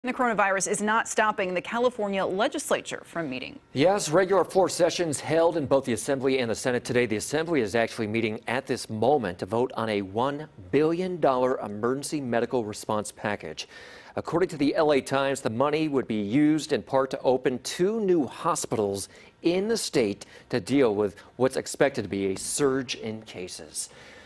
The coronavirus is not stopping the California Legislature from meeting. Yes, regular floor sessions held in both the Assembly and the Senate today. The Assembly is actually meeting at this moment to vote on a $1 billion emergency medical response package. According to the LA Times, the money would be used in part to open 2 new hospitals in the state to deal with what's expected to be a surge in cases.